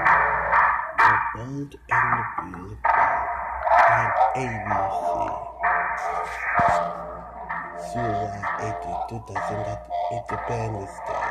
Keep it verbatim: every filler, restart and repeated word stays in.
Bold and the Beautiful on A B C. July eighteenth, two thousand eight, Japan is there.